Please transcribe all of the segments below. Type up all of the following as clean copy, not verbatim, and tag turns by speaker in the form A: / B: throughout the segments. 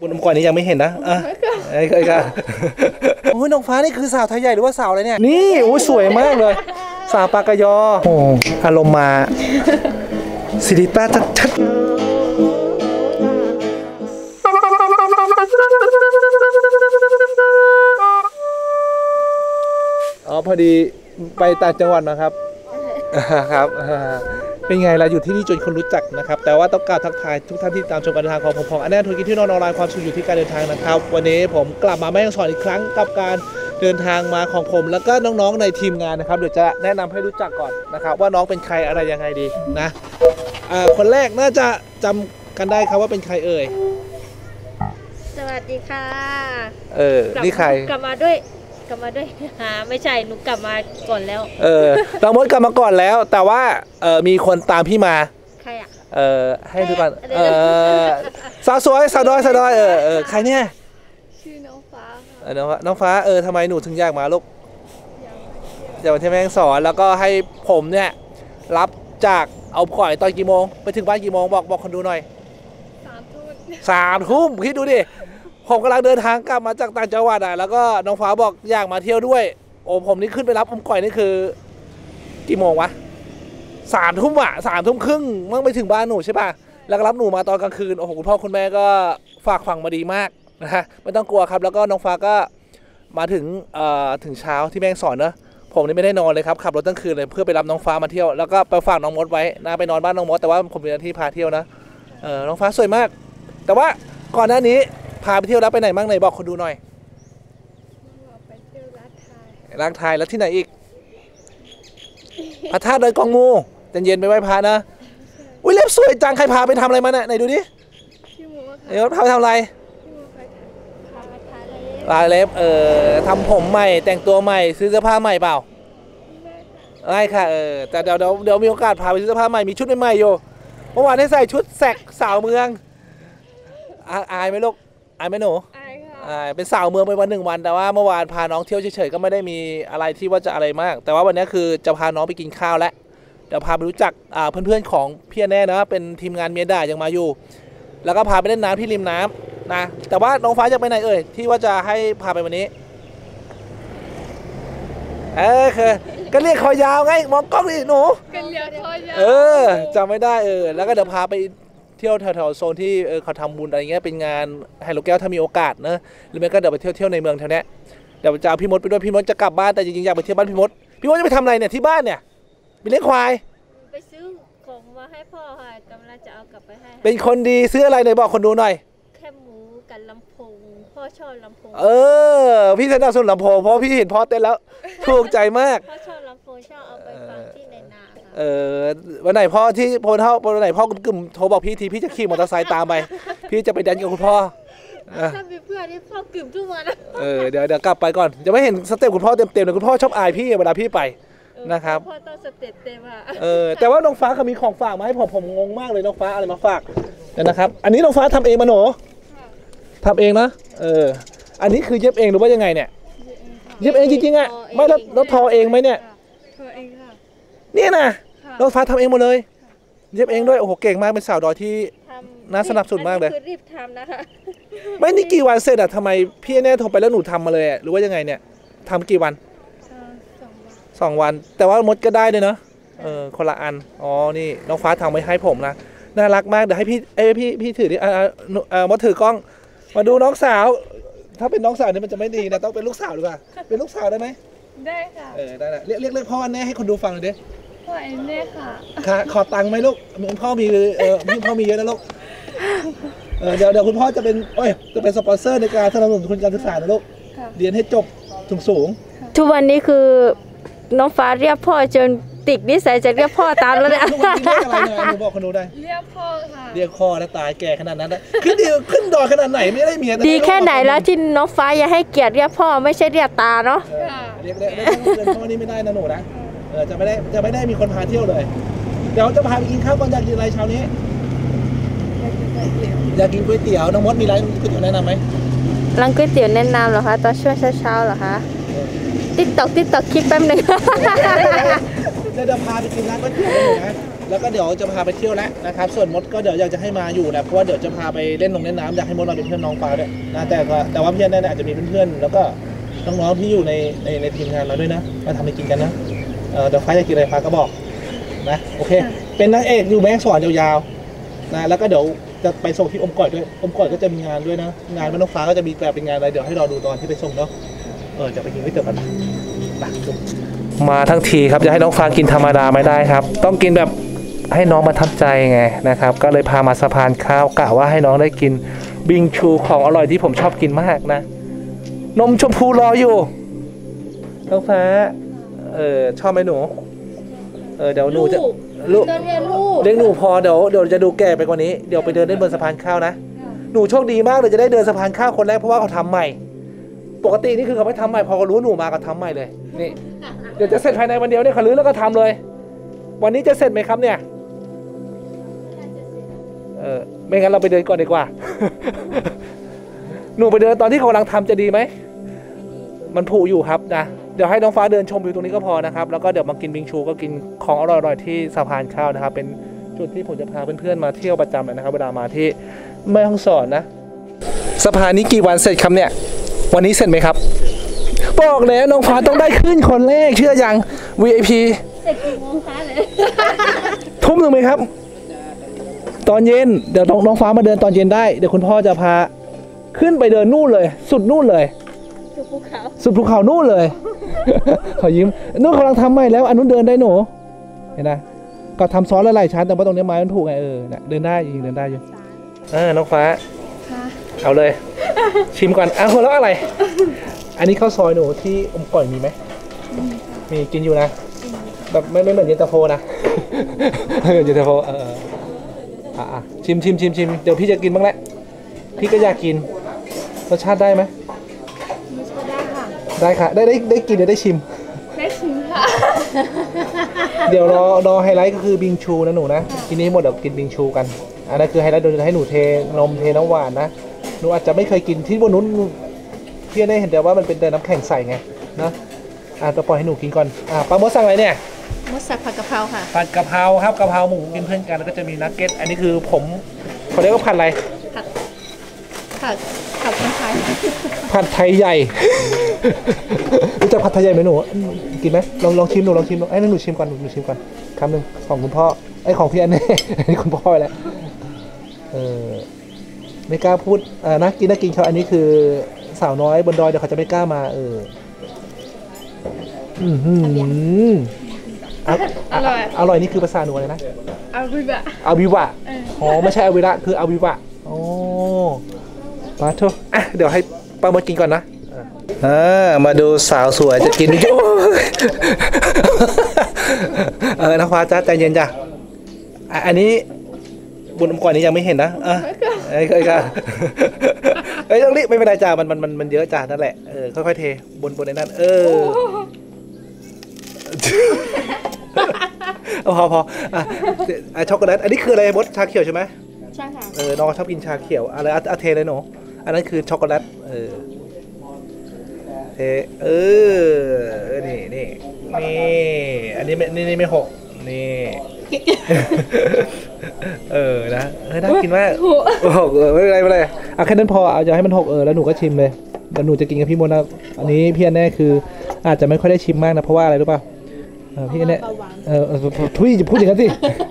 A: บนก่อนนี้ยังไม่เห็นนะไอ้ค่ะโอ้ยน้องฟ้านี่คือสาวไทยใหญ่หรือว่าสาวอะไรเนี่ยนี่โอ้ยสวยมากเลยสาวปากกยอโอ้อารมณ์มาสิริต้าชัดอ๋อพอดีไปต่างจังหวัดนะครับครับเป็นไงเราอยู่ที่นี่จนคนรู้จักนะครับแต่ว่าต้องกล่าวทักทายทุกท่านที่ตามชมการเดินทางของผมอันแน่ธุรกิจที่นอนออนไลน์ความสุขอยู่ที่การเดินทางนะครับวันนี้ผมกลับมาแม่ฮ่องสอนอีกครั้งกับการเดินทางมาของผมแล้วก็น้องๆในทีมงานนะครับเดี๋ยวจะแนะนำให้รู้จักก่อนนะครับว่าน้องเป็นใครอะไรยังไงดีนะคนแรกน่าจะจำกันได้ครับว่าเป็นใครเอ่ย
B: สวัสดีค่ะ
A: นี่ใคร
B: กลับมาด้วยไม่ใช่หนูกลับมาก่อนแล้ว
A: น้องมดกลับมาก่อนแล้วแต่ว่ามีคนตามพี่มา
B: ใครอ่ะ
A: ให้ดูก่อนสาวสวยสาวน้อยใครเนี่ย
B: ชื่อน้องฟ้า
A: น้องฟ้าทำไมหนูถึงอยากมาลูกอยากมาที่แม่ฮ่องสอนแล้วก็ให้ผมเนี่ยรับจากเอาปล่อยตอนกี่โมงไปถึงบ้านกี่โมงบอกคนดูหน่อย3 ทุ่มคิดดูดิผมกำลังเดินทางกลับมาจากต่างจังหวัดแล้วก็น้องฟ้าบอกอยากมาเที่ยวด้วยโอ้ผมนี่ขึ้นไปรับอมก่อยนี่คือกี่โมงวะ3 ทุ่ม3 ทุ่มครึ่งมั่งไปถึงบ้านหนูใช่ป่ะแล้วก็รับหนูมาตอนกลางคืนโอ้โหคุณพ่อคุณแม่ก็ฝากฝังมาดีมากนะฮะไม่ต้องกลัวครับแล้วก็น้องฟ้าก็มาถึงเช้าที่แม่ฮ่องสอนเนอะผมนี่ไม่ได้นอนเลยครับขับรถตั้งคืนเลยเพื่อไปรับน้องฟ้ามาเที่ยวแล้วก็ไปฝากน้องมดไว้นะไปนอนบ้านน้องมดแต่ว่าผมมีหน้าที่พาเที่ยวนะน้องฟ้าสวยมากแต่ว่าก่อนหน้านี้พาไปเที่ยวแล้วไปไหนบ้างไหนบอกคนดูหน่อย
B: ไปเที่ยว
A: ร้านไทยแล้วที่ไหนอีกพระธาตุดอยกองงูเย็นไปไหว้พระนะอุ้ยเล็บสวยจังใครพาไปทำอะไรมาเนี่ยไหนดูดิพาไปทำอะไรลายเล็บทำผมใหม่แต่งตัวใหม่ซื้อเสื้อผ้าใหม่เปล่าไม่ค่ะแต่เดี๋ยวมีโอกาสพาไปซื้อเสื้อผ้าใหม่มีชุดใหม่อยู่เมื่อวานได้ใส่ชุดแสกสาวเมืองอายไหมลูกอายไหมหนูเป็นสาวเมืองไปวัน1 วันแต่ว่าเมื่อวานพาน้องเที่ยวเฉยๆก็ไม่ได้มีอะไรที่ว่าจะอะไรมากแต่ว่าวันนี้คือจะพาน้องไปกินข้าวแล้วเดี๋ยวพาไปรู้จักเพื่อนๆของพี่แน่นะเป็นทีมงานเมียด่ายังมาอยู่แล้วก็พาไปเล่นน้ำที่ริมน้ำนะแต่ว่าน้องฟ้าจะไปไหนที่ว่าจะให้พาไปวันนี้คือก็เรียกคอยาวไงมองกล้องดิหนู
B: ก็เรียกคอยาว
A: จำไม่ได้แล้วก็เดี๋ยวพาไปเที่ยวแถวๆโซนที่เขาทำบุญอะไรเงี้ยเป็นงานไฮโลแก้วถ้ามีโอกาสนะหรือไม่ก็เดี๋ยวไปเที่ยวในเมืองแถวนี้เดี๋ยวจะเอาพี่มดไปด้วยพี่มดจะกลับบ้านแต่จริงๆอยากไปเที่ยวบ้านพี่มดจะไปทำอะไรเนี่ยที่บ้านเนี่ยไปเลี้ยงควาย
B: ไปซื้อของมาให้พ่อค่ะกำลังจะเอากลับไปให้
A: เป็นคนดีซื้ออะไรไหนบอกคนดูหน่อย
B: แค่หมูกับลำโพงพ่อชอบลำโพง
A: พี่สนับสนุนลำโพงเพราะพี่เห็นพ่อเต้นแล้วถูกใจมาก
B: พ่อชอบลำโพงชอบเอาไปฟังที่ในนา
A: วันไหนพ่อวันไหนพ่อกึ่มโทรบอกพี่ทีพี่จะขี่มอเตอร์ไซค์ตามไปพี่จะไปแดนกับคุณพ่อ
B: ถ้ามีเพื่อนที่พ่อกึ่มทุกวัน
A: เดี๋ยวกลับไปก่อนจะไม่เห็นสเต็ปคุณพ่อเต็มเลยคุณพ่อชอบอายพี่เวลาพี่ไปนะครับ
B: พ่อต้องสเต็ปเต็ม
A: แต่ว่าน้องฟ้าเขามีของฝากมาให้ผมงงมากเลยน้องฟ้าอะไรมาฝากนะครับอันนี้น้องฟ้าทำเองมาหนูทำเองนะอันนี้คือเย็บเองหรือว่ายังไงเนี่ยเย็บเองจริงๆไม่แล้วทอเองไหมเนี่ย
B: ทอเองค่ะ
A: เนี่ยนะน้องฟ้าทำเองหมดเลยเย็บเองด้วยโอ้โหเก่งมากเป็นสาวดอยที่น่าสนับสนุนมากเลย
B: คือรีบทำนะคะ
A: ไม่นี่กี่วันเสร็จทำไมพี่แน่โทรไปแล้วหนูทำมาเลยหรือว่ายังไงเนี่ยทำกี่วัน2 วันแต่ว่ามดก็ได้เลยเนาะคนละอันนี่น้องฟ้าทำไว้ให้ผมนะน่ารักมากเดี๋ยวให้พี่ถือดิมดถือกล้องมาดูน้องสาวถ้าเป็นน้องสาวนี่มันจะไม่ดีนะต้องเป็นลูกสาวดีกว่าเป็นลูกสาวได้ไหม
B: ได้ค่ะ
A: ได้เรียกพ่อแน่ให้คนดูฟังหน่อยดิ
B: พ่อแน่ค่ะ
A: ขอตังค์ไหมลูกพ่อมีพ่อมีเยอะนะลูกเดี๋ยวคุณพ่อจะเป็นสปอนเซอร์ในการสนับสนุนทุนการศึกษานะลูกเรียนให้จบสูง
B: ทุกวันนี้คือน้องฟ้าเรียกพ่อจนติดนิสัยจะเรียกพ่อตามแล้วเนี่ย
A: ทุกวันนี้เรียกอะไรเนี่ยหนูบอกคนดูได้
B: เรียกพ่อค่ะ
A: เรียกพ่อแล้วตายแก่ขนาดนั้นนะขึ้นดอยขนาดไหนไม่ได้เมีย
B: ดีแค่ไหนแล้วที่น้องฟ้าอย่าให้เกียรติเรียกพ่อไม่ใช่เรียกตาเนาะ
A: เรียกพ่อนี่ไม่ได้นะหนูนะจะไม่ได้มีคนพาเที่ยวเลยเดี๋ยวจะพาไปกินข้าวก่อนอยากกินอะไรเช้านี้อยากกินก๋วยเตี๋ยวน้องมดมีร้านก๋วยเตี๋ยวแนะนำไหม
B: ร้านก๋วยเตี๋ยวแนะนำเหรอคะตอนช่วงเช้าเหรอคะติ๊กตอกคลิปแป๊บนึง
A: เดี๋ยวพาไปกินร้านก๋วยเตี๋ยวเลยนะแล้วก็เดี๋ยวจะพาไปเที่ยวแล้วนะครับส่วนมดก็เดี๋ยวอยากจะให้มาอยู่นะเพราะว่าเดี๋ยวจะพาไปเล่นเล่นน้ำอยากให้มดมาเป็นเพื่อนน้องฟ้าด้วยนะแต่ว่าเพื่อนเนี่ยอาจจะมีเพื่อนๆแล้วก็น้องๆที่อยู่ในทีมงานเราด้วยนะมาทำให้กินกันนะเดี๋ยวฟ้าจะกินอะไรฟ้าก็บอกนะโอเคเป็นนางเอกอยู่แม่งสอนยาวๆนะแล้วก็เดี๋ยวจะไปส่งที่อมก่อยด้วยอมก่อยก็จะมีงานด้วยนะงานบ้านน้องฟ้าก็จะมีแบบเป็นงานอะไรเดี๋ยวให้รอดูตอนที่ไปส่งเนาะจะไปกินก๋วยเตี๋ยวกันมาทั้งทีครับจะให้น้องฟ้ากินธรรมดาไม่ได้ครับต้องกินแบบให้น้องประทับใจไงนะครับก็เลยพามาสะพานข้าวกะว่าให้น้องได้กินบิงชูของอร่อยที่ผมชอบกินมากนะนมชมพูรออยู่น้องฟ้าชอบไหมหนูเดี๋ยวหนูจะลูกเลี้ยงหนูพอเดี๋ยวจะดูแก่ไปกว่านี้เดี๋ยวไปเดินเล่นบนสะพานข้าวนะหนูโชคดีมากเลยจะได้เดินสะพานข้าวคนแรกเพราะว่าเขาทำใหม่ปกตินี่คือเขาไม่ทำใหม่พอเขารู้หนูมาก็ทำใหม่เลยนี่เดี๋ยวจะเสร็จภายในวันเดียวเนี่ยเขาลื้อแล้วก็ทำเลยวันนี้จะเสร็จไหมครับเนี่ยไม่งั้นเราไปเดินก่อนดีกว่า หนูไปเดินตอนที่เขากำลังทำจะดีไหมมันผุอยู่ครับนะเดี๋ยวให้น้องฟ้าเดินชมวิวตรงนี้ก็พอนะครับแล้วก็เดี๋ยวมากินบิงชูก็กินของอร่อยๆที่สะพานข้าวนะครับเป็นจุดที่ผมจะพาเพื่อนๆมาเที่ยวประจำเลยนะครับเวลามาที่แม่ฮ่องสอนนะสะพานนี้กี่วันเสร็จครับเนี่ยวันนี้เสร็จไหมครับบอกแล้วน้องฟ้าต้องได้ขึ้นคนแรกเชื่อยัง VIP
B: เสร็จกี่โมงคะเลย
A: ทุ่มหนึ่งไหมครับตอนเย็นเดี๋ยวน้องฟ้ามาเดินตอนเย็นได้เดี๋ยวคุณพ่อจะพาขึ้นไปเดินนู่นเลยสุดนู่นเลยสุดภูเขานู่นเลย ขอยิ้มนู่นกำลังทำใหม่แล้วอันนู้นเดินได้หนูเห็นนะก็ทำซ้อนหลายๆชั้นแต่ว่าตรงนี้ไม้มันถูกไงเนี่ยเดินได้ยิงเดินได้อยู่น้องฟ้าเอาเลยชิมก่อนหัวเราะอะไรอันนี้ข้าวซอยหนูที่อมก่อยมีไหมมีกินอยู่นะแบบไม่เหมือนเย็นตาโฟนะเย็นตาโฟชิมเดี๋ยวพี่จะกินบ้างแหละพี่ก็อยากกินรสชาติได้ไหมได้ค่ะได้กินได้ชิมค่ะ เดี๋ยวรอไฮไลท์ก็คือบิงชูนะหนูนะทีนี้หมดเดี๋ยวกินบิงชูกันอันนั้นคือไฮไลท์โดยจะให้หนูเทนมเทน้ำหวานนะหนูอาจจะไม่เคยกินที่บนนู้นพี่ได้เห็นแต่ว่ามันเป็นแต่น้ำแข็งใสไงนะจะปล่อยให้หนูกินก่อนป้ามดสั่งอะไรเนี่ย
B: มดสั่งผัดกะเพราค่ะ
A: ผัดกะเพราครับกะเพราหมูกินเพื่อนกันแล้วก็จะมีนักเก็ตอันนี้คือผมเขาเรียกว่าผัดอะไร
B: ผัดคนไทย
A: ผัดไทยใหญ่รู้จักผัดไทยใหญ่ไหมหนูกินไหมลองชิมหนูไอ้นั่นหนูชิมก่อนคำหนึ่งของคุณพ่อไอ้ของพี่อันนี้อันนี้คุณพ่อไปแล้วไม่กล้าพูดนะกินเขาอันนี้คือสาวน้อยบนดอยเดี๋ยวเขาจะไม่กล้ามาอร่อยนี่คือภาษาหนูอะไรนะอาวิวะอ๋อไม่ใช่อาวิระคืออาวิวะอ๋อปลาทูเดี๋ยวให้ป้ามดกินก่อนนะมาดูสาวสวยจะกินโยน้องฟ้าจ้าใจเย็นจ้ะอันนี้บุญก่อนนี้ยังไม่เห็นนะต้องรีบไม่เป็นไรจ้ามันเยอะจ้านั่นแหละค่อยๆเทบนในนั้นพอช็อกโกแลตอันนี้คืออะไรมดชาเขียวใช่ไหม
B: ใช่ค่ะ
A: น้องชอบกินชาเขียวอะไรเทเลยหนูอันนั้นคือช็อกโกแลตเทนี่อันนี้ไม่หกนี่นะน่ากินมากหกไม่เป็นไรแค่นั้นพอเอาจะให้มันหกแล้วหนูก็ชิมเลยแล้วหนูจะกินกับพี่มดนะอันนี้พี่แน่คืออาจจะไม่ค่อยได้ชิมมากนะเพราะว่าอะไรรู้ป่ะพี่แน่ทุยจะพูดอย่างนั้นสิ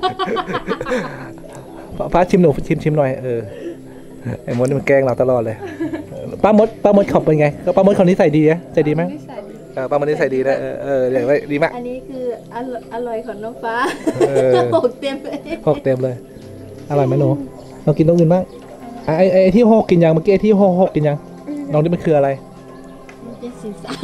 A: ฟ้าชิมหนูชิมหน่อยไอ้มดนี่มันแกล้งเราตลอดเลยป้ามดขอบเป็นไงป้ามดคนนี้ใส่ดีใจดีไหมป้ามดนี่ใส่ดีนะเดี๋ยวดีมาก
B: อันนี้คืออร่อยของน้องฟ้าหกเต็มเลย
A: อร่อยไหมหนูลองกินต้องอื่นบ้างไอ้ที่หกกินยังเมื่อกี้ที่หกกินยังน้องนี่มันคืออะไร
B: มันเป็นสีสัน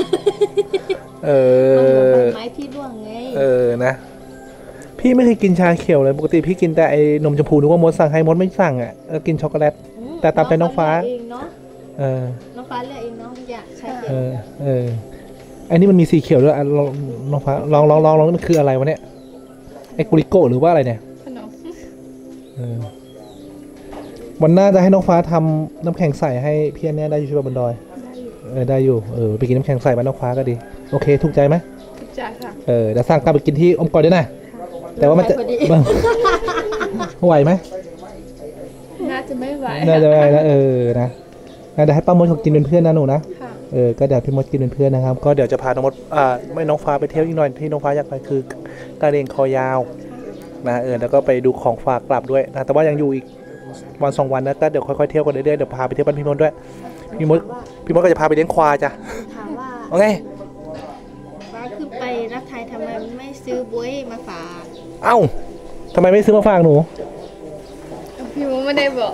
B: ไม้ที่ร่วงไง
A: นะพี่ไม่เคยกินชาเขียวเลยปกติพี่กินแต่ไอ้นมชมพูนึกว่ามดสั่งให้มดไม่สั่งกินช็อกโกแลตแต่ตามใจน้องฟ้า
B: น้องฟ้าเลือกเองน้องอยากชาเขียว
A: ไอ้นี่มันมีสีเขียวด้วยน้องฟ้าลองมันคืออะไรวะเนี่ยไอ้กุริโกะหรือว่าอะไรเนี่ยขนมวันหน้าจะให้น้องฟ้าทำน้ำแข็งใส่ให้พี่แน่ได้อยู่ใช่ป่ะบนดอยได้อยู่ไปกินน้ำแข็งใส่บ้านน้องฟ้าก็ดีโอเคถูกใจไหม
B: ถูกใจค่ะ
A: เดี๋ยวสั่งกลับไปกินที่อมก่อยด้วยนะแต่ว่ามันจะ
B: พอดี
A: ไหวไหม
B: น่าจะไม่ไหว
A: น่าจะไหวนะนะเดี๋ยวให้ป้ามดเขากินเป็นเพื่อนนะหนูนะ
B: ค่ะ
A: ก็เดี๋ยวพี่มดกินเป็นเพื่อนนะครับก็เดี๋ยวจะพาน้องมดไม่น้องฟ้าไปเที่ยวอีกหน่อยที่น้องฟ้าอยากไปคือกระเดงคอยาวนะแล้วก็ไปดูของฝากกลับด้วยนะแต่ว่ายังอยู่อีกวัน2 วันนะก็เดี๋ยวค่อยๆเที่ยวกันเรื่อยๆเดี๋ยวพาไปเที่ยวบ้านพี่มดด้วยพี่มดก็จะพาไปเลี้ยงควายจ้ะ
C: ถามว่า
A: โอเค
C: ป้าขึ้นไปรักไทยทำไมไม่ซื้อบ๊วยมาฝาก
A: เอ้าทำไมไม่ซื้อมาฝากหนู
B: พี่มุกไม่ได้บอก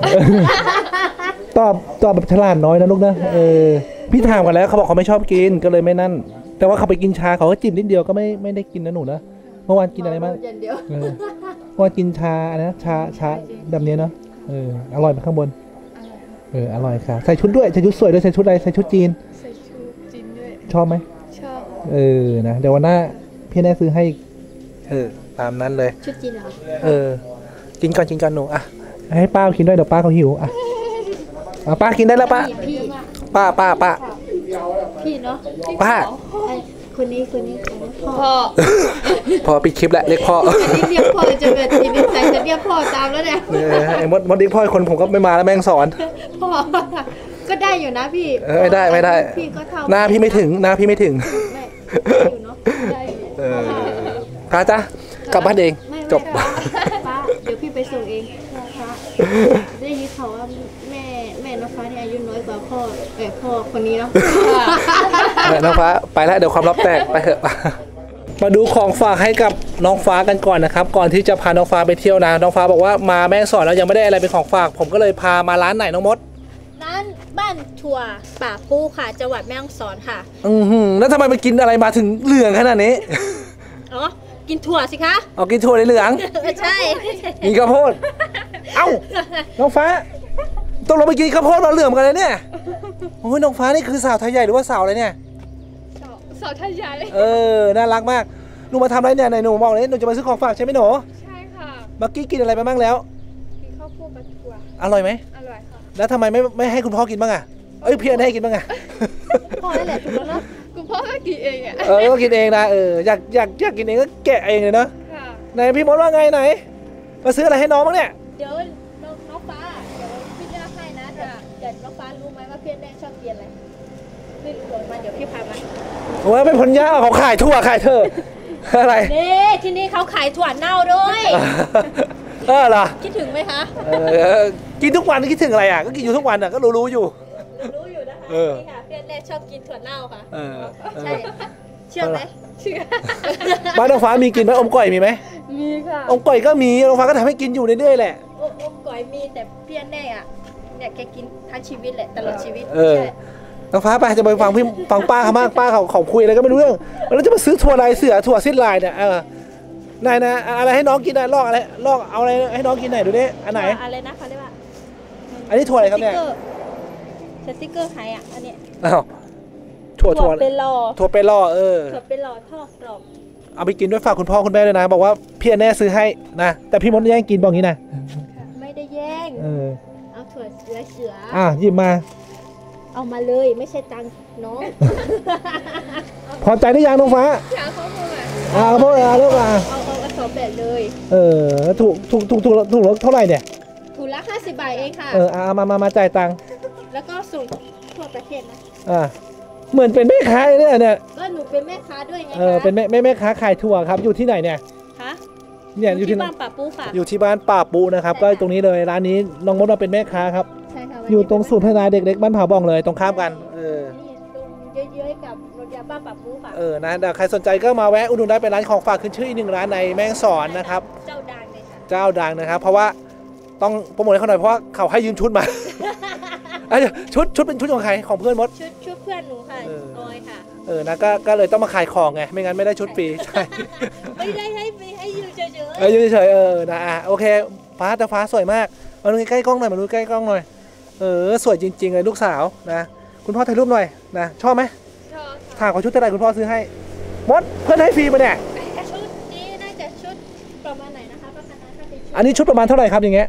A: ตอบแบบฉลาดน้อยนะลูกนะพี่ถามกันแล้วเขาบอกเขาไม่ชอบกินก็เลยไม่นั่น แต่ว่าเขาไปกินชาเขาก็จิ้มนิดเดียวก็ไม่ได้กินนะหนูนะเมื่อวานกินอะไรบ้าง
B: อย่างเดียว
A: เมื่อวานกินชาอะไรนะชาแบบนี้เนาะอร่อยไหมข้างบนอร่อยค่ะใส่ชุดด้วยใส่ชุดสวยด้วยใส่ชุดอะไรใส่ชุดจีน
B: ใส่ชูจินด้วย
A: ชอบไหม
B: ชอบ
A: นะเดี๋ยววันหน้าพี่แน่ซื้อให้ตามนั้นเลย
C: ชุดจีนเหรอ
A: กินก่อนหนูอ่ะให้ป้ากินด้วยเดี๋ยวป้าเขาหิวอ่ะป้ากินได้แล้วป้า
C: พี่
A: ป้า
C: พี่เนาะ
A: ป้า
C: ไอ้คนนี้พ่อ
B: พ่อ
A: พอปิดคลิปแล้วเรียกพ่อ
C: นี่เรียกพ่อจะเกิดทีนี้ใส่จะเรียกพ่อตามแล้วเนี่ย
A: ไอ้มดดิ๊กพ่อคนผมก็ไม่มาแล้วแม่งสอน
C: พ่อก็ได้อยู่นะพี่
A: ไม่ได้
C: พี่ก็เท่า
A: หน้าพี่ไม่ถึง
C: ไม่อยู่เนาะได้
A: ป้าจ้ะกลับบ้านเอง
C: ไม่
A: จบ
C: ป้าเดี๋ยวพี่ไปส่งเองนะคะได้ยินเขาว่าแม่น้องฟ้านี่อายุน้อยกว่าพ่อคนนี้เนาะ
A: น้องฟ้าไปแล้วเดี๋ยวความลับแตกไปเถอะมาดูของฝากให้กับน้องฟ้ากันก่อนนะครับก่อนที่จะพาน้องฟ้าไปเที่ยวนะน้องฟ้าบอกว่ามาแม่สอนแล้วยังไม่ได้อะไรเป็นของฝากผมก็เลยพามาร้านไหนน้องมด
C: ร้านบ้านถั่วป่าปูค่ะจังหวัดแม่ฮ่องสอนค่ะ
A: แล้วทำไมมันกินอะไรมาถึงเหลืองขนาดนี้
C: อ๋อกินถั่วสิคะ
A: เอากินถั่วเหลือง
C: ใช่
A: มีข้าวโพดเอ้าน้องฟ้าต้องลงไปกินข้าวโพดเหลืองกันเลยเนี่ยโอ้ยน้องฟ้านี่คือสาวไทยใหญ่หรือว่าสาวอะไรเนี่ย
B: สาวไทยใหญ่
A: น่ารักมากหนูมาทำอะไรเนี่ยไหนหนูบอกเลยหนูจะมาซื้อของฝากใช่ไหมหนู
B: ใช่ค่ะ
A: เมื่อกี้กินอะไรไปบ้างแล้ว
B: กินข้าวโพดกับถั่ว
A: อร่อยไหม
B: อร่อยค่ะ
A: แล้วทำไมไม่ให้คุณพ่อกินบ้างอ่ะพี่อันให้กินบ้างอ่ะ
C: พ่อนั่นแหละถูกแล้วเนาะ
B: คุณพ่อก็กินเองอ่ะ
A: ก็กินเองนะอยากกินเองก็แกะเองเลยเนาะ
B: ค่ะ
A: ไหนพี่มดว่าไงไหนมาซื้ออะไรให้น้องบ้างเนี่ย
C: เดี๋ยวน้องฟ้าเดี๋ยวพี่เลือกให้นะเดี๋ยวน้องฟ้ารู้ไหมว่าเพื่อนแม่ชอบกินอะไรไม่รู้บอกมาเดี๋ยวพี่พามา
A: โอ้ยเป็นผลยาเขาขายทั่วขายเธออะไร
C: นี่ที่นี่เขาขายถั่วเน่าด้วย
A: เหรอ
C: คิดถึงไหมคะ
A: กินทุกวันคิดถึงอะไรอ่ะก็กินอยู่ทุกวันอ่ะก็รู้อยู่
C: รู้อยู่นะคะนี่ค่ะเพื่อนแม่ชอบกินถั่วเน่าค่ะใช่เชื่อไหม
B: เชื่อ
A: บ้านน้องฟ้ามีกินไหมอมก่อยมีไหม
B: มีค่ะ
A: อมก่อยก็มีน้องฟ้าก็ทำให้กินอยู่เรื่อยๆแหละ
C: อมก๋อยมีแต่เพื่อนแม่อะเนี่ยแกกินทั้งชีวิตแหละตลอดชีวิต
A: น้องฟ้าไปจะไปฟังป้าเขามากป้าเขาคุยอะไรก็ไม่รู้เรื่องแล้วจะมาซื้อถั่วลายเสือถั่วสิ้นลายเนี่ยนายนะอะไรให้น้องกินนะลอกอะไรลอกเอาอะไรให้น้องกินหน่อยดูดิอันไหน
C: อะไรนะเขาเรียกว่า
A: อันนี้ถั่วอะไรครับเนี่ย
C: สติ๊กเกอร์ใครอ่ะอันเนี้ย
A: อ้าวถั่ว
C: เป็นรอ
A: ถั่วเป็นล่อ
C: ถั่วเป็นรอทอดกรอบ
A: เอาไปกินด้วยฝากคุณพ่อคุณแม่ด้วยนะบอกว่าพี่แน่ซื้อให้นะแต่พี่มดแย่งกินบอกงี้นะ
C: ไม่ได้แย่ง เอาถั่วลายเสือ
A: หยิบมา
C: เอามาเลยไม่ใช่ตังค์น้อง
A: พอใจหรือยังน้องฟ้า
B: อยากข้าวโพดอ่ะ
A: เอาพวกลูก
C: เอาสองแบบเลย
A: ถูกเท่าไหร่เนี่ย
C: ถุงละ50 บาทเองค่ะ
A: มาจ่ายตังค์
C: แล้วก็ส่งทั่วประเทศนะ
A: เหมือนเป็นแม่ค้าเนี่ย
C: ก็หนูเป็นแม่ค้าด้วยไงคะ
A: เป็นแม่ค้าขายถั่วครับอยู่ที่ไหนเนี่ย
C: คะ
A: เนี่ย
C: อยู่ที่บ้านป่าปูค่ะ
A: อยู่ที่บ้านป่าปูนะครับก็ตรงนี้เลยร้านนี้น้องมดมาเป็นแม่ค้าครับ
C: ใช่ค่ะ
A: อยู่ตรงศูนย์พัฒนาเด็กเล็กบ้านผาบ่องเลยตรงข้ามกัน
C: นี่ตรงเยอะๆกับโรงยาบ้านป่าปูค่ะ
A: นะใครสนใจก็มาแวะอุดหนุนได้เป็นร้านของฝากขึ้นชื่ออีกหนึ่งร้านในแม่ฮ่องสอนนะครับ
C: เจ้าดังเลยค่ะ
A: เจ้าดังนะครับเพราะว่าต้องโปรโมทให้เขาหน่อยเพราะว่าเขาให้ยืมชุดมา ชุดเป็นชุดของใครของเพื่อนมด
C: ชุดเพื่อนหนูค่ะออยค่ะ
A: นะก็เลยต้องมาขายของไงไม่งั้นไม่ได้ชุดฟรีใช่
C: ไม่ได้ให้ยืนเฉย
A: ยืนเฉยนะโอเคฟ้าแต่ฟ้าสวยมากมาดูใกล้ๆกล้องหน่อยมาดูใกล้ๆกล้องหน่อยสวยจริงๆเลยลูกสาวนะคุณพ่อถ่ายรูปหน่อยนะชอบไหม
B: ชอบ
A: ถามขอชุดอะไรคุณพ่อซื้อให้มดเพื่อนให้ฟรีมาเนี่ย
C: ชุดนี้น่าจะชุดประมาณไหนนะคะป้าคณะถ้าเป็นชุด
A: อันนี้ชุดประมาณเท่าไหร่ครับอย่างเงี้ย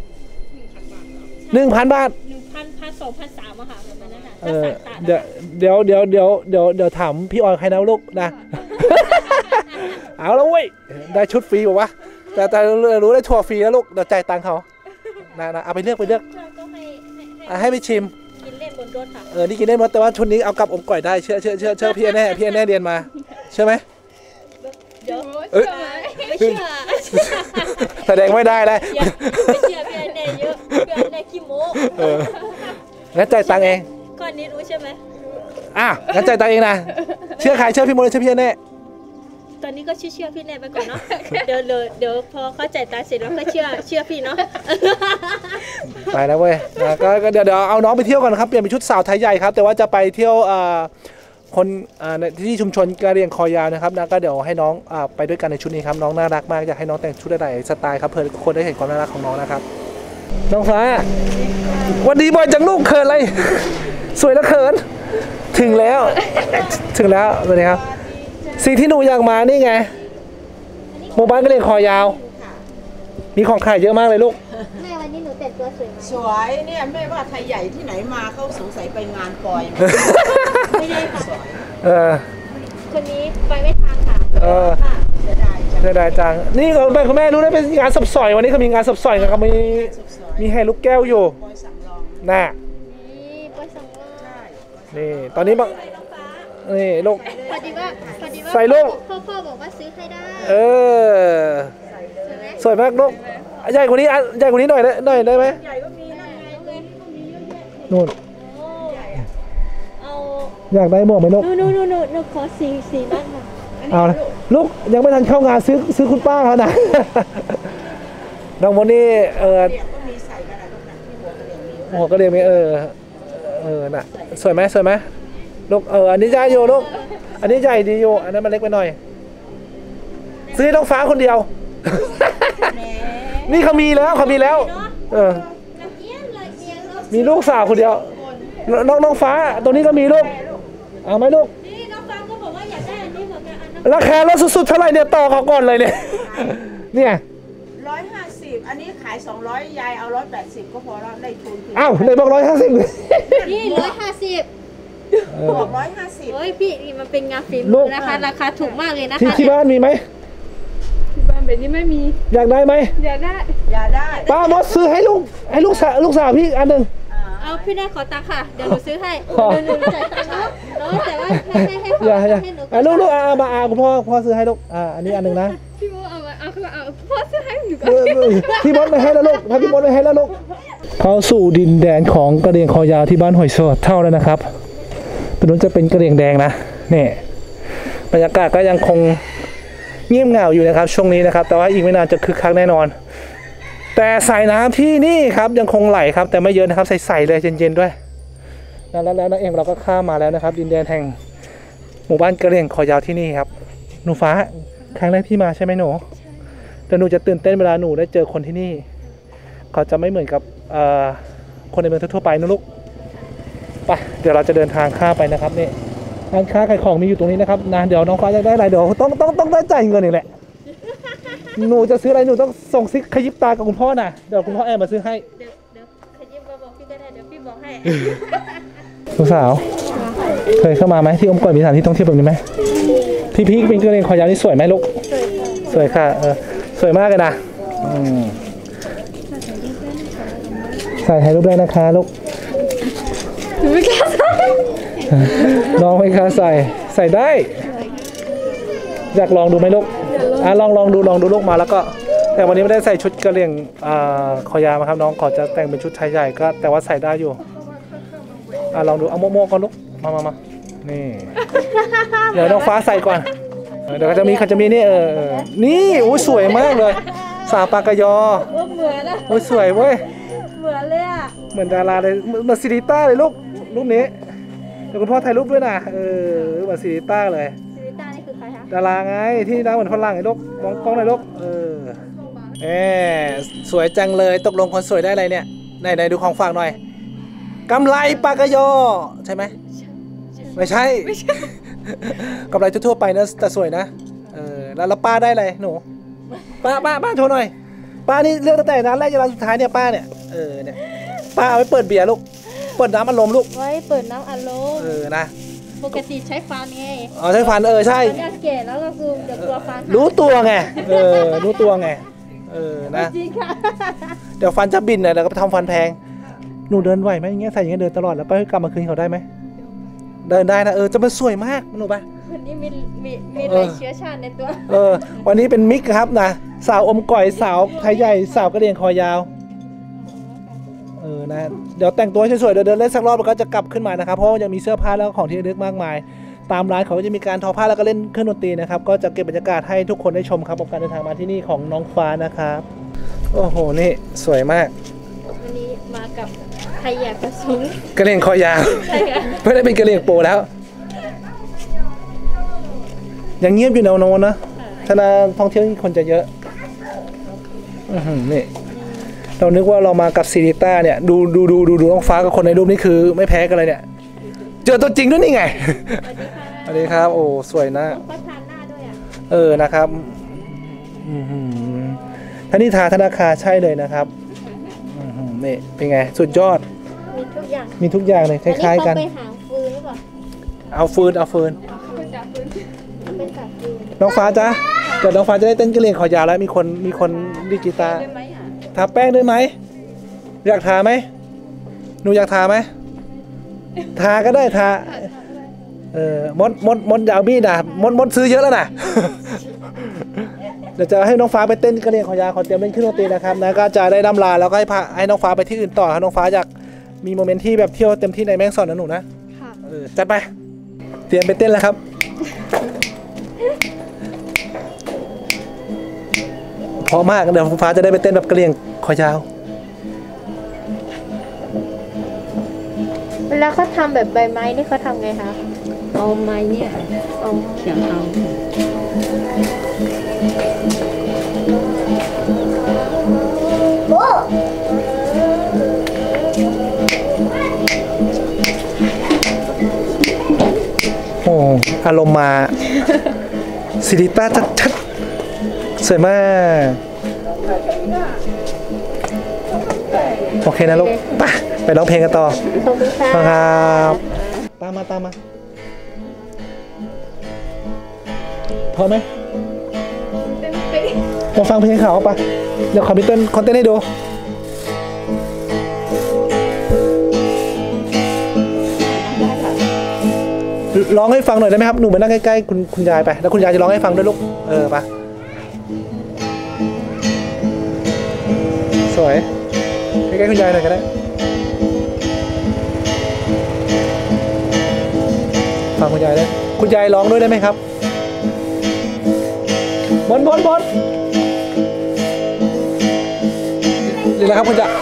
A: 1,000 บาท
C: 1,000 1,300อะค่ะประมาณนั้นค่ะ
A: เดี๋ยวถามพี่ออยใครนะลูกนะเอาแล้วเว้ยได้ชุดฟรีบอกว่าแต่รู้ได้ทัวร์ฟรีแล้วลูกเดี๋ยวจ่ายตังค์เขานะเอาไปเลือกให้ไปชิม
B: กินเล่นบนรถค่ะ
A: นี่กินได้หมดแต่ว่าชุดนี้เอากลับอมก่อยได้เชื่อพี่แน่เรียนมาเชื่อไหม
B: เดี๋ยวไม่เชื่อ
A: แสดงไม่ได้เลย
B: ไม่เชื่อพี่แน่เยอะพี่แน่ขี้โม้
A: งั้นจ่ายตังค์เอง
B: ก้อนนี้รู้ใช่ไหม
A: งั้นจ่ายตังค์เองนะเชื่อใครเชื่อพี่โมเชื่อพี่แน่
B: ตอนนี้ก็เชื่อพี่แน่ไปก่อนเนาะเดี๋ยวพอเขาจ่ายตังค์เสร็จแล้วก็เชื่อพี่เนาะ
A: ไปแล้วเว้ยก็เดี๋ยวเอาน้องไปเที่ยวก่อนครับเปลี่ยนเป็นชุดสาวไทยใหญ่ครับแต่ว่าจะไปเที่ยวคนที่ชุมชนกะเหรี่ยงคอยาวนะครับนะก็เดี๋ยวให้น้องไปด้วยกันในชุดนี้ครับน้องน่ารักมากอยากให้น้องแต่งชุดอะไรสไตล์ครับเพื่อคนได้เห็นความน่ารักของน้องนะครับน้องฟ้าวันดีบ่อยจังลูกเขินอะไรสวยแล้วเขินถึงแล้วสวัสดีครับสิ่งที่หนูอยากมานี่ไงหมู่บ้านกะเหรี่ยงคอยาวมีของขายเยอะมากเลยลูก
C: แม่วันนี้หนูแต่งตัวสวยไหม
D: สวยเนี่ยแม่ว่าไทยใหญ่ที่ไหนมาเขาสงสัยไปงานปอย
C: ไม่ได้ค่ะคนนี้ไปไม่ทันค่ะ
A: เสียดายจังนี่เราไปคุณแม่รู้ได้เป็นงานสับสอยวันนี้เขามีงานสับสอยนะครับมีให้ลูกแก้วอยู่น่ะนี่ตอนนี้นี่ลูก
C: พอดีว่า
A: ใส่ลูก
C: พ่อบอกว่าซื้อให้ได้
A: สวยมากลูกใหญ่กว่านี้หน่อยได้ไหม
D: ใหญ่ก็มีนั่นไง
A: นู่นอยากได้หมวกไหมลูก
B: นู่นขอสีนั่นค่ะ
A: เอาละลูกยังไม่ทันเข้างานซื้อคุณป้าเขานะน้องโมนี่
D: ก็มีใส่กระดาษ
A: หัวกระเดียงมีน่ะสวยไหมลูกอันนี้ใหญ่อยู่ลูกอันนี้ใหญ่ดีอยู่อันนั้นมันเล็กไปหน่อยซื้อน้องฟ้าคนเดียวนี่เขามีแล้วมีลูกสาวคนเดียวน้องฟ้าตัวนี้ก็มีลูกเอาไหมลูก
B: นี่น้องฟ้าก็บอกว่าอยากได้อันนี้เหมือนกัน
A: ราคาลดสุดๆเท่าไหร่เนี่ยต่อเขาก่อนเลยเนี่ย
D: 150อันนี้ขาย200ยายเอา180ก็พอแล้วได้ทุน
A: ในบอก150
C: นี่150
D: บอก150
C: เฮ้ยพี่นี่มันเป็นงานฝีมือนะคะราคาถูกมากเลยนะคะ
A: ที่บ้านมีไหม
C: ที่บ้านแบบนี้ไม่มี
A: อยากได้ไหม
C: อยากได้
A: ป้ามดซื้อให้ลูกสาวพี่อันหนึ่ง
B: เอาพี่แน่ขอตังค่ะเดี๋ยวหนูซื้อให้หนูจ่ายตังค์แล้วแต่ว่าให้พ่อให้หนู
A: ลูกมาคุณพ่อซื้อให้ลูกอันนี้อันหนึ่งนะ
C: พี่มดเอาพ่อซื้อให้หนูก่
A: อนพี่มดไม่ให้แล้วลูกพี่มดไม่ให้แล้วลูกเข้าสู่ดินแดนของกะเหรี่ยงคอยาวที่บ้านหอยสดเท่าแล้วนะครับตรงนู้นจะเป็นกะเหรี่ยงแดงนะนี่บรรยากาศก็ยังคงเงียบเหงาอยู่นะครับช่วงนี้นะครับแต่ว่าอีกไม่นานจะคึกคักแน่นอนแต่สายน้ำที่นี่ครับยังคงไหลครับแต่ไม่เยอะนะครับใสๆเลยเย็นๆด้วยแล้วนั่นเองเราก็ข้ามมาแล้วนะครับดินแดนแห่งหมู่บ้านกะเหรี่ยงคอยาวที่นี่ครับหนูฟ้าครั้งแรกที่มาใช่ไหมหนูแต่หนูจะตื่นเต้นเวลาหนูได้เจอคนที่นี่เขาจะไม่เหมือนกับคนในเมืองทั่วไปนะลูกไปเดี๋ยวเราจะเดินทางข้ามไปนะครับนี่ร้านค้าขายของมีอยู่ตรงนี้นะครับนะเดี๋ยวน้องฟ้าจะได้อะไรเดี๋ยวต้องได้จ่ายเงินอีกแหละหนูจะซื้ออะไรหนูต้องส่งซิกขยิบตากับคุณพ่อนะเดี๋ยวคุณพ่อแอบมาซื้อให้
B: เดี๋ยวขยิบมาบอกพี่ก็ได้เดี๋ยวพี่บอกให้
A: ลูกสาวเคยเข้ามาไหมที่อมก่อยมีสถานที่ท่องเที่ยวแบบนี้ไหมที่พี่เป็นกะเหรี่ยงคอยาวนี่สวยไหมลูกสวยค่ะสวยมากเลยนะใส่ถ่ายรูปได้นะคะลูก
C: ไม่กล้าใส่
A: น้องไม่กล้าใส่ได้อยากลองดูไหมลูกลองดูลูกมาแล้วก็แต่วันนี้ไม่ได้ใส่ชุดกะเหรี่ยงคอยาวมาครับน้องขอจะแต่งเป็นชุดไทยใหญ่ก็แต่ว่าใส่ได้อยู่ลองดูเอาโม่ก่อนลูกมานี่เดี๋ยวน้องฟ้าใส่ก่อนเดี๋ยวเขาจะมีนี่นี่โอ้สวยมากเลยสาปากยอ
B: เหมือนนะ
A: โอ้สวยเว้ย
B: เหมือนเลยอ่ะ
A: เหมือนดาราเลยเหมือนซิริต้าเลยลูกรูปนี้เดี๋ยวคุณพ่อถ่ายรูปด้วยนะเหมือนซิริต้าเลย
B: ซิริต้านี่คือใครคะ
A: ดาราไงที่น่าเหมือนฝรั่งไอ้ลูกมองกล้องหน่อยลูกสวยจังเลยตกลงคนสวยได้อะไรเนี่ยไหนดูของฝากหน่อยกำไรปากยอใช่ไหมไม่ใช่กำไรทั่วๆไปนะแต่สวยนะแล้วป้าได้อะไรหนูป้าโชว์หน่อยป้านี่เลือกตั้งแต่ร้านแรกจนร้านสุดท้ายเนี่ยป้าเนี่ยเนี่ยป้าเอาไว้เปิดเบียร์ลูกเปิดน้ำอัดลมลูก
B: ไว้เปิดน้ำอัดลม
A: นะ
B: ปกติใช้ฟันไง
A: อ๋อใช้ฟันใช่
B: ตอนนี้แก่แล้วก็คือเดี๋ยวกลัวฟัน
A: รู้ตัวไงรู้ตัวไงนะ
B: จริงค่ะ
A: เดี๋ยวฟันจะบินนะเดี๋ยวก็ไปทำฟันแพงหนูเดินไหวไหมอย่างเงี้ยใส่อย่างเงี้ยเดินตลอดแล้วก็กลับมาคืนเขาได้ไหมเดินได้นะจะมันสวยมากหนูปะ
B: วันนี้มีหลายเชื้อชาติในตัว
A: วันนี้เป็นมิกครับนะสาวอมก่อยสาวไทยใหญ่สาวกระเดียงคอยาวนะเดี๋ยวแต่งตัวสวยๆเดี๋ยวเดินเล่นสักรอบแล้วก็จะกลับขึ้นมานะครับเพราะยังมีเสื้อผ้าแล้วของที่ระลึกมากมายตามร้านเขาก็จะมีการทอผ้าแล้วก็เล่นเครื่องดนตรีนะครับก็จะเก็บบรรยากาศให้ทุกคนได้ชมครับกับการเดินทางมาที่นี่ของน้องฟ้านะครับโอ้โหนี่สวยมาก
B: วันนี้มากับไทยอยากผสม
A: กระเดียงคอยาว
B: ใช่ค่ะ
A: ไม่ได้เป็นกระเดียงโปแล้วยังเงียบอยู่แนวโน้นนะถ้านักท่องเที่ยวคนจะเยอะนี่เรานึกว่าเรามากับซิริต้าเนี่ยดูน้องฟ้ากับคนในรูปนี้คือไม่แพ้กันเลยเนี่ยเจอตัวจริงด้วยนี่ไงสวัสดีครับโอ้สวยนะ
B: ก็ทานหน้าด้วย
A: นะครับท่านิทาธนาคารใช่เลยนะครับนี่เป็นไงสุดยอด
B: มีทุกอย่าง
A: เลยคล้ายๆกัน
B: ไปหาฟืนหรือเปล่า
A: เอาฟืน
B: เป็นจากฟืน
A: น้องฟ้าจ้ะเกิดน้องฟ้าจะได้เต้นกระเลียงขอยาวแล้วมีคนดีกีตาร์ทาแป้งด้วยไหมอยากทาไหมหนูอยากทาไหมทาก็ได้ทามดยาวบี้นะมดซื้อเยอะแล้วนะเดี๋ยวจะให้น้องฟ้าไปเต้นกระเลียงขอยาวขอเตรียมเล่นขึ้นดนตรีนะครับนะก็จะได้ล่ำลาแล้วก็ให้น้องฟ้าไปที่อื่นต่อครับน้องฟ้าอยากมีโมเมนต์ที่แบบเที่ยวเต็มที่ในแม่ฮ่องสอนนะหนูนะจัดไปเตรียมไปเต้นแล้วครับเพราะมากเดี๋ยวฟ้าจะได้ไปเต้นแบบกระเลียงคอยาว
B: เวลาเขาทำแบบใบไม้นี่เขาทำไงคะเอาไม้เนี่ยเอาเขียงเอา
A: โอ้อารมณ์มาซิริต้าชัดๆสวยมากโอเคนะลูกไปร้องเพลงกันต่อครับตามมาพอไหมมาฟังเพลงเขาปะเดี๋ยวคอมพิวเตอร์คอนเทนต์ให้ดูร้องให้ฟังหน่อยได้ไหมครับหนูไปนั่งใกล้ๆคุณยายไปแล้วคุณยายจะร้องให้ฟังด้วยลูกปะสวยใกล้ๆคุณยายหน่อยก็ได้ฟังคุณยายได้คุณยายร้องด้วยได้ไหมครับบนเดี๋ยวนะครับคุณยาย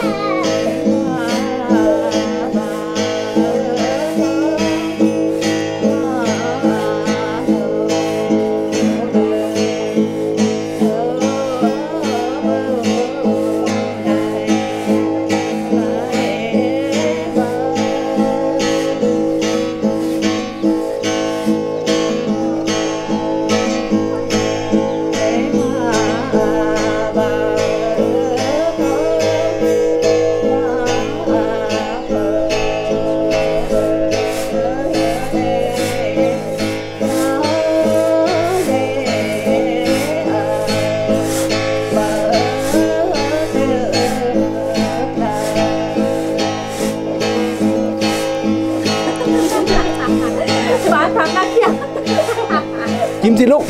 A: ยิ้มสิลูก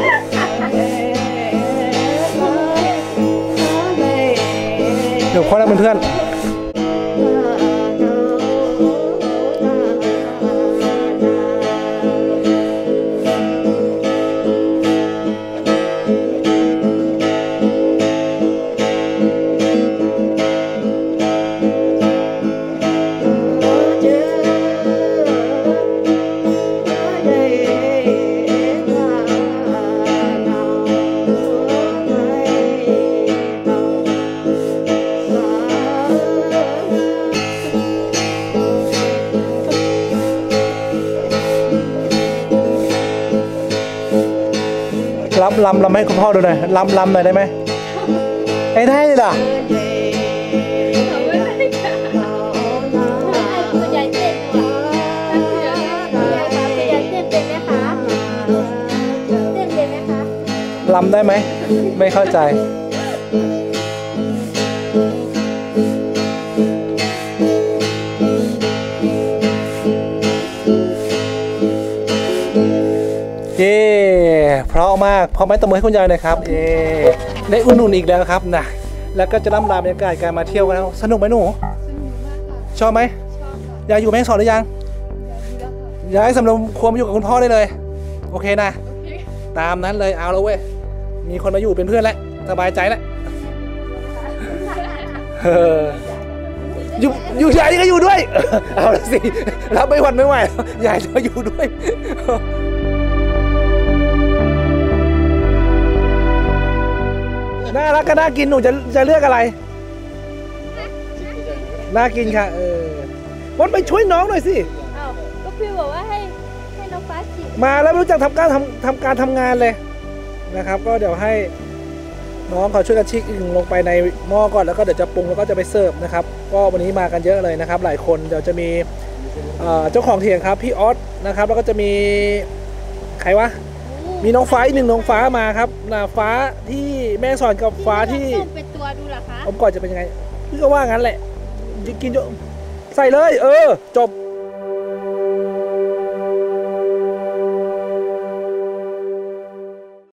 A: เดี๋ยวพ่อรักเพื่อนลำให้คุณพ่อดูหน่อยลำหน่อยได้ไหมได้เลยเหรอำได้ไหมไม่เข้าใจเย้เพราะมากพอไหมตบมือให้คุณยายหน่อยครับเย้ได้อุ่นนุ่นอีกแล้วครับนะแล้วก็จะล่ำลาบรรยากาศการมาเที่ยวกันแล้วสนุกไหมหนูชอบไหมยายอยู่แม่ฮ่องสอนหรือยังยายสำรวมควรมาอยู่กับคุณพ่อได้เลยโอเคนะตามนั้นเลยเอาแล้วเว้ยมีคนมาอยู่เป็นเพื่อนแล้วสบายใจแล้วอยู่ยายก็อยู่ด้วยเอาละสิรับไม่หวั่นไม่ไหวยายจะอยู่ด้วยน่ารักก็น่ากินหนูจะเลือกอะไรน่ากินค่ะวันไปช่วยน้องหน่อยสิ
B: อ้าวก็พี่บอกว่าให้น้องฟ้าฉีด
A: มาแล้วไม่รู้จักทำการทำงานเลยนะครับก็เดี๋ยวให้น้องเขาช่วยกันชิกอึ่งลงไปในหม้อก่อนแล้วก็เดี๋ยวจะปรุงแล้วก็จะไปเสิร์ฟนะครับก็วันนี้มากันเยอะเลยนะครับหลายคนเดี๋ยวจะมีเจ้าของเถียงครับพี่ออสนะครับแล้วก็จะมีใครวะมีน้องฟ้าอีกหนึ่งน้องฟ้ามาครับฟ้าที่แม่สอนกับฟ้าที่
B: เป็นตัวดูเหรอคะ
A: ผมก่อนจะเป็นยังไงพี่ก็ว่างั้นแหละกินใส่เลยจบ